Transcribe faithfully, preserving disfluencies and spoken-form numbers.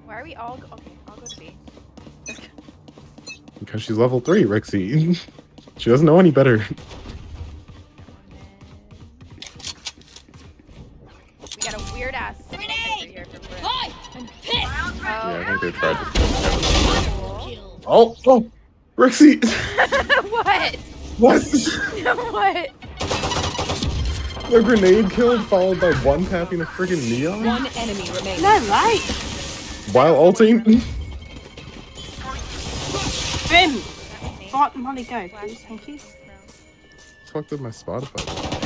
Why are we all? Go okay, I'll go to B. Because she's level three, Rixie. She doesn't know any better. We got a weird ass grenade here for Hi! I'm pissed! Oh. Yeah, I think they tried to. Oh, oh, Rixie. What? What? What? The grenade kill followed by one tapping a friggin' neon? One enemy remains. No, right. While ulting? Bim! Right, Molly, go, please. Thank you. Fucked up my Spotify.